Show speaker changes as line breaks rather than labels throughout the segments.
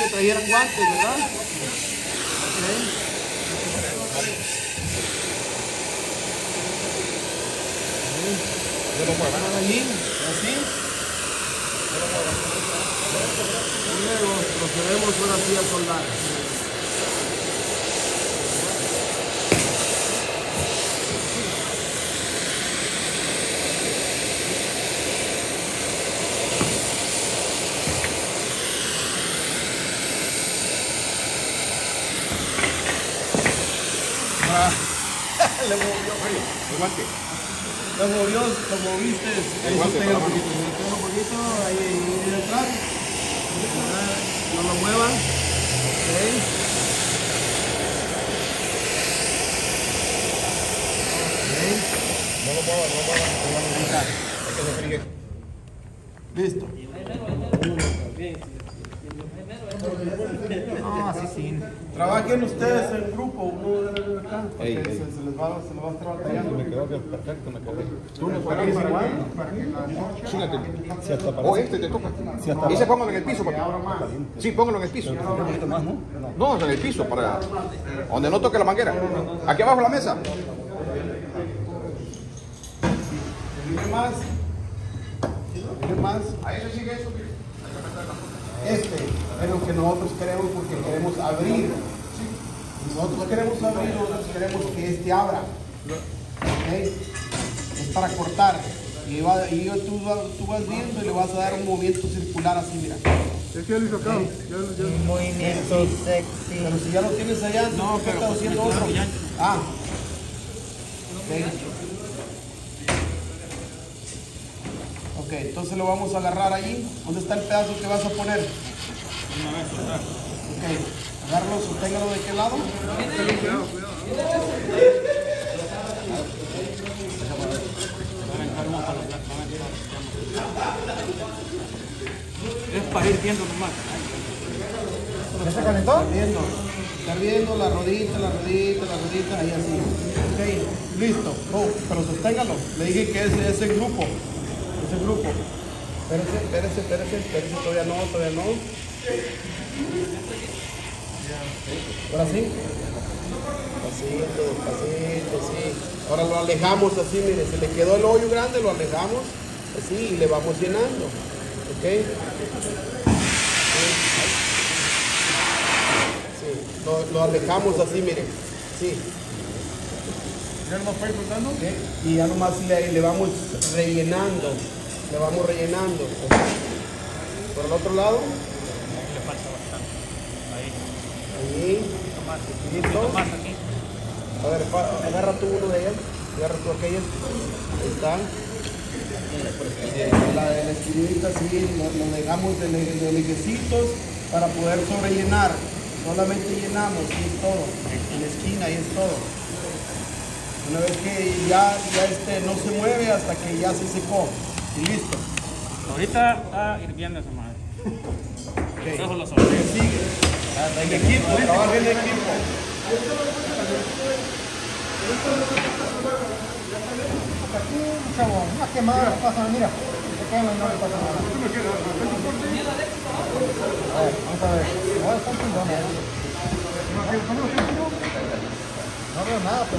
que trajeran guantes, ¿verdad?
Yo lo muevo.
Allí, así. Y luego procedemos ahora sí a soldar. Le movió,
El guante.
lo moviste, ahí
guante,
pega un poquito, ahí detrás, no lo muevan, okay.
No lo muevas, no lo muevas. Hay que se fríe.
Listo.
Ah, sí, sí.
Trabajen ustedes en grupo, uno de acá, porque
Ey,
se les va a estar batallando.
Me quedó perfecto, me quedó.
¿Tú no pagas igual?
Chíngate. O este te toca. Dice póngalo en el piso. Sí, póngalo en el piso. No, en el piso, para donde no toque la manguera. Aquí abajo la mesa.
¿Qué más? ¿Qué más?
Ahí se sigue eso.
Este es lo que nosotros queremos porque queremos abrir. Nosotros queremos abrir, nosotros queremos que este abra. ¿Okay? Es para cortar. Y tú vas viendo y le vas a dar un movimiento circular así, mira.
Un movimiento sexy.
Pero si ya lo tienes allá, no, pero estás haciendo otro. Ah. Okay. Ok, entonces lo vamos a agarrar ahí. ¿Dónde está el pedazo que vas a poner? Ok, agárralo, sosténgalo de qué lado.
Es para ir viendo nomás.
¿Ya se calentó?
Está viendo la rodita, ahí así. Ok, listo. Oh, pero sosténgalo. Le dije que ese grupo. Ese grupo. Espérese, todavía no. Ahora sí. Pasito, sí. Ahora lo alejamos así, mire, se le quedó el hoyo grande, lo alejamos así y le vamos llenando. ¿Ok? Sí, lo alejamos así, mire. Sí.
¿Ya no fue cortando?
¿Okay? Y ya nomás le vamos rellenando. Le vamos rellenando. Por el otro lado.
Le falta bastante. Ahí.
Más.
¿Listo? Más aquí.
A ver, agarra tú uno de ellas. Agarra tú aquella. Ahí está. La esquinita, sí, lo dejamos de lejecitos para poder sobrellenar. Solamente llenamos y es todo. En la esquina y es todo. Una vez que ya no se mueve hasta que ya se secó. Y listo.
Ahorita está hirviendo esa madre.
Okay.
Eso lo sabes.
Sigue. En equipo, trabaja en equipo.
Chavo, una quemada no pasa, mira. Se quema y no le pasa nada. A ver, vamos a ver. No, están chingones. No veo nada, pero...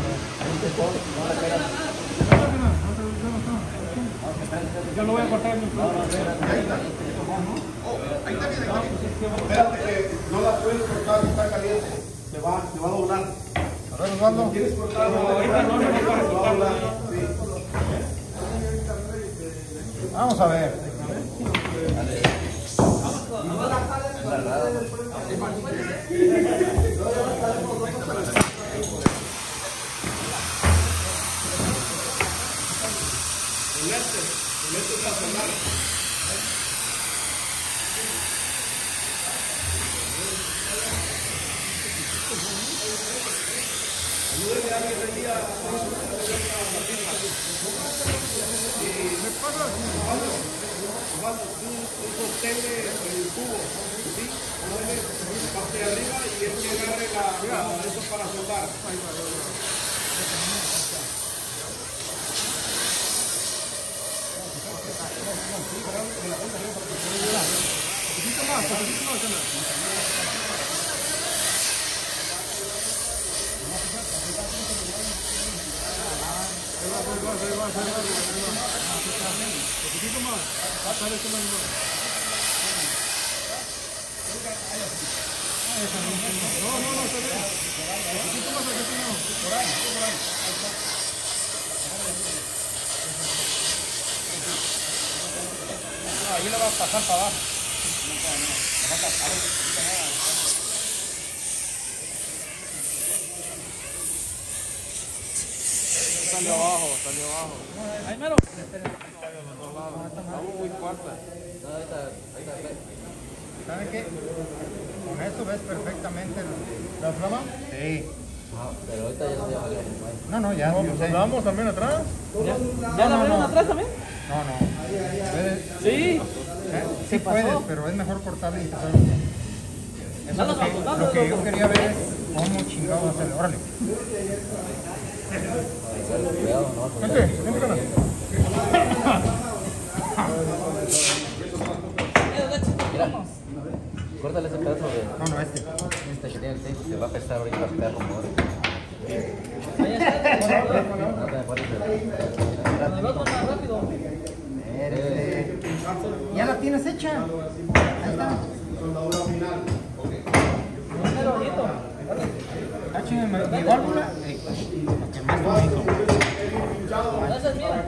Yo lo voy a cortar en el plato.
Espérate que no la puedes cortar, está caliente. Te va a doblar.
A ver, Osvaldo.
¿Quieres cortarlo?
Ahorita no puedes
Te va a
cortar.
doblar. Sí.
Vamos a ver.
Ahí lo va a pasar para abajo.
Salió abajo, salió abajo.
Ahí mero.
Estamos muy fuertes.
¿Sabe qué? Con esto ves perfectamente la flama. Sí.
Pero ahorita ya valió.
No, no, ya. yo sé.
¿Vamos también atrás?
¿Ya la vieron atrás también?
No, no. Puedes,
Sí.
sí puedes, pero es mejor cortarle y pasarlo. Eso es lo que yo quería ver es cómo chingado hacerlo. Órale.
Cuidado, no.
Vente, vente, canal.
Mira, córtale ese pedazo de.
No, no, este.
Este que tiene el tape, se va a pesar ahorita a pegar como ahora. No te me pones
El otro más rápido.
Ya la tienes hecha. Ahí está.
Mero ojito.
Ah, chinga, mi válvula. Lo que más bonito.
Esa es mía.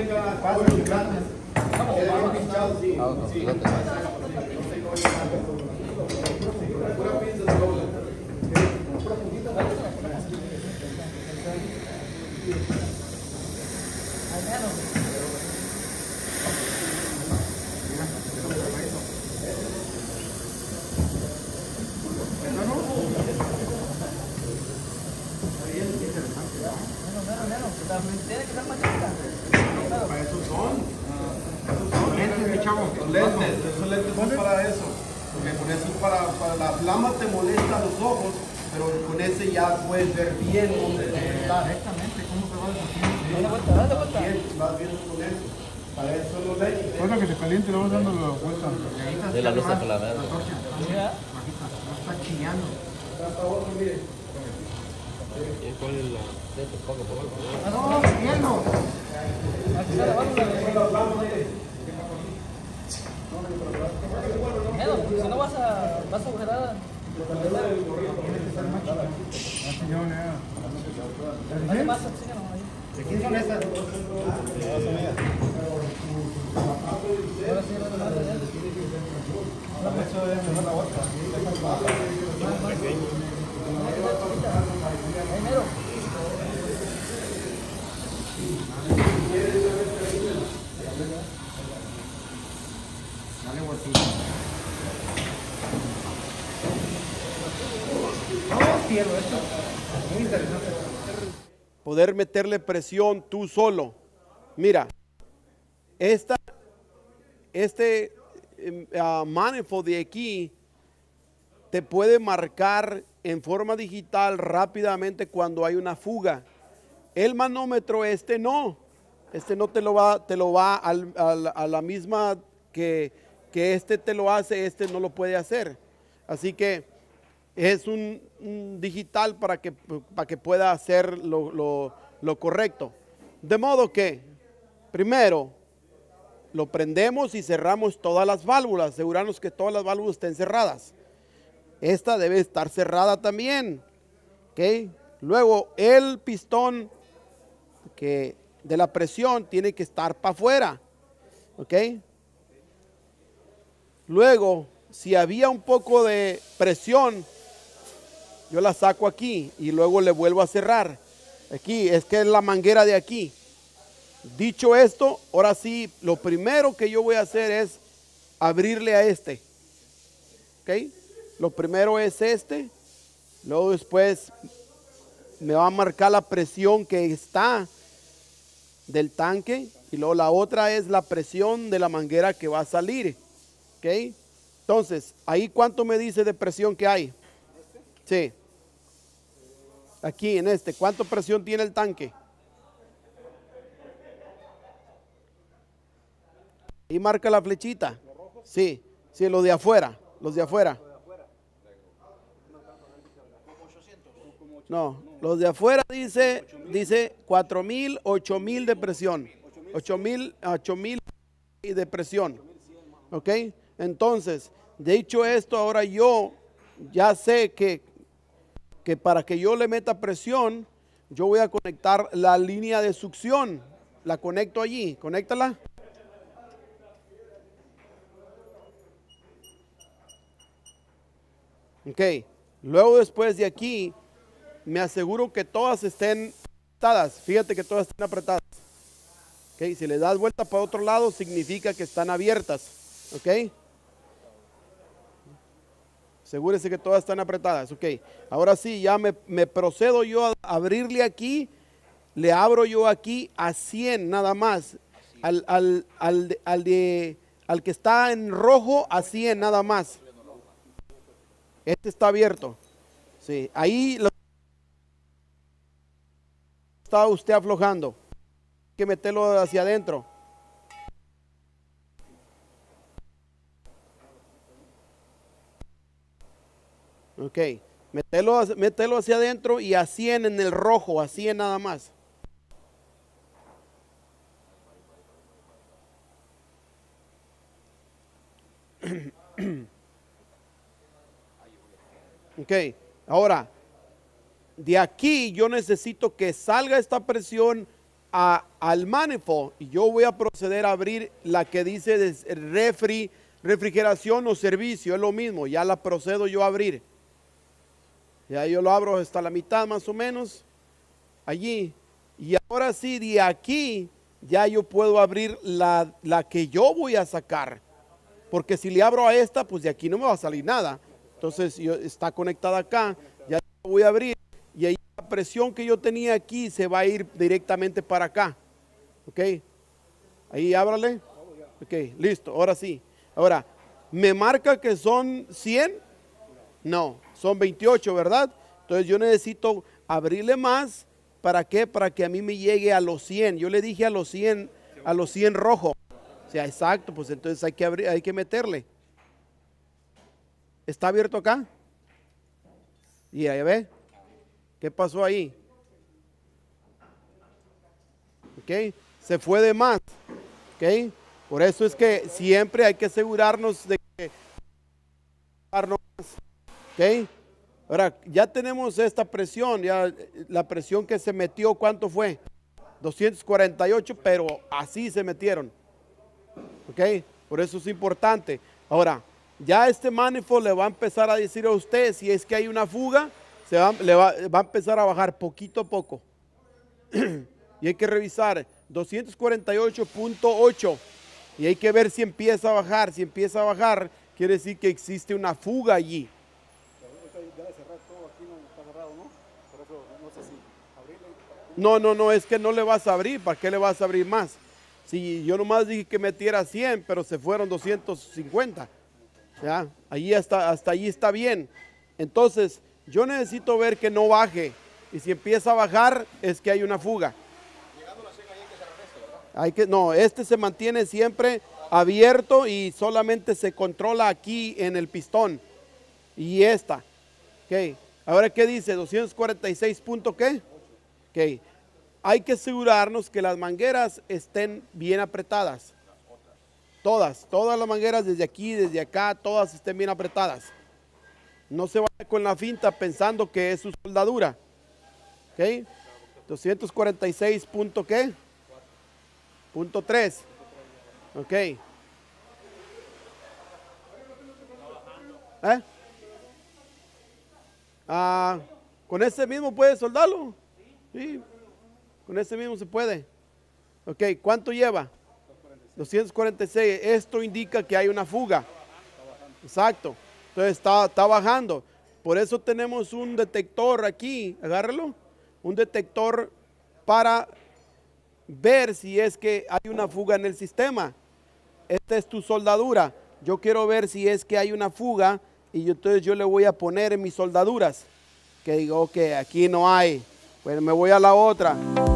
Tiene que ser más chiquita.
Para eso son.
Lentes, mi chavo.
Los lentes, esos lentes son para eso. Porque con eso es para la flama te molesta los ojos, pero con ese ya puedes ver bien dónde está.
Directamente, ¿cómo se va deshaciendo?
Dale vuelta, dale vuelta.
Bien, vas viendo con eso. Para eso son los lentes.
Cosa que se caliente y le vas dando la vuelta.
de la luz que la veo.
Mira.
No está chillando. No, cielo.
Aquí está la válvula. Mero, si no vas a agujerar. Dale más oxígeno ahí.
¿De quién son estas?
Ahora sí, no te mates,
Eso es mejor la otra.
Ahí mero.
Dale bolsillo. No, cielo, esto es muy interesante.
Poder meterle presión tú solo. Mira, este manifold de aquí te puede marcar en forma digital rápidamente cuando hay una fuga. El manómetro este no te lo va a la misma que este te lo hace, este no lo puede hacer. Así que es un digital para que pueda hacer lo correcto. De modo que, primero, lo prendemos y cerramos todas las válvulas, asegurarnos que todas las válvulas estén cerradas. Esta debe estar cerrada también. ¿Okay? Luego, el pistón de la presión tiene que estar para afuera. ¿Ok? Luego, si había un poco de presión, yo la saco aquí y luego le vuelvo a cerrar. Aquí, es que es la manguera de aquí. Dicho esto, ahora sí, lo primero que yo voy a hacer es abrirle a este. ¿Ok? Lo primero es este. Luego después me va a marcar la presión que está del tanque. Y luego la otra es la presión de la manguera que va a salir. ¿Ok? Entonces, ahí ¿cuánto me dice de presión que hay? Sí. Aquí en este, ¿cuánta presión tiene el tanque? Y marca la flechita. Sí. Sí, los de afuera, los de afuera. No, los de afuera dice 4,000, 8,000 de presión. 8,000 de presión. ¿Ok? Entonces, dicho esto, ahora yo ya sé que para que yo le meta presión, yo voy a conectar la línea de succión. La conecto allí, conéctala. Ok, luego después de aquí, me aseguro que todas estén apretadas. Fíjate que todas estén apretadas. Ok, si le das vuelta para otro lado, significa que están abiertas. Ok. Asegúrese que todas están apretadas. Ok, ahora sí, ya me procedo yo a abrirle aquí. Le abro yo aquí a 100 nada más. Al que está en rojo a 100 nada más. Este está abierto. Sí, ahí lo está usted aflojando. Hay que meterlo hacia adentro. Ok, mételo hacia adentro y a 100 en el rojo, a 100 nada más. Ok, ahora, de aquí yo necesito que salga esta presión al manifold y yo voy a proceder a abrir la que dice refrigeración o servicio, es lo mismo, ya la procedo yo a abrir. Ya yo lo abro hasta la mitad más o menos, allí. Y ahora sí, de aquí ya yo puedo abrir la que yo voy a sacar. Porque si le abro a esta, pues de aquí no me va a salir nada. Entonces está conectada acá, ya la voy a abrir. Y ahí la presión que yo tenía aquí se va a ir directamente para acá. ¿Ok? Ahí ábrale. Ok, listo, ahora sí. Ahora, ¿me marca que son 100? No, son 28, ¿verdad? Entonces yo necesito abrirle más. ¿Para qué? Para que a mí me llegue a los 100. Yo le dije a los 100 rojo. O sea, exacto, pues entonces hay que abrir, hay que meterle. ¿Está abierto acá? Y ahí ve. ¿Qué pasó ahí? Ok, se fue de más. Ok, por eso es que siempre hay que asegurarnos de que ok, ahora ya tenemos esta presión, ya la presión que se metió, ¿cuánto fue? 248, pero así se metieron. Ok, por eso es importante. Ahora, ya este manifold le va a empezar a decir a usted si es que hay una fuga, le va a empezar a bajar poquito a poco. Y hay que revisar 248.8 y hay que ver si empieza a bajar. Si empieza a bajar, quiere decir que existe una fuga allí. No, es que no le vas a abrir. ¿Para qué le vas a abrir más? Si yo nomás dije que metiera 100, pero se fueron 250. Ya, allí hasta allí está bien. Entonces, yo necesito ver que no baje. Y si empieza a bajar, es que hay una fuga. No, este se mantiene siempre abierto y solamente se controla aquí en el pistón. Y esta. Ok. Ahora, ¿qué dice? 246 punto ¿qué? Ok. Hay que asegurarnos que las mangueras estén bien apretadas. Todas las mangueras desde aquí, desde acá, todas estén bien apretadas. No se vaya con la finta pensando que es su soldadura. Ok. 246 punto ¿qué? Punto 3. Ok. ¿Con ese mismo puede soldarlo? Sí. Con ese mismo se puede. Ok, ¿cuánto lleva? 246. Esto indica que hay una fuga. Exacto. Entonces está bajando. Por eso tenemos un detector aquí. Agárralo. Un detector para ver si es que hay una fuga en el sistema. Esta es tu soldadura. Yo quiero ver si es que hay una fuga y entonces yo le voy a poner en mis soldaduras. Que digo, ok, aquí no hay. Pues me voy a la otra.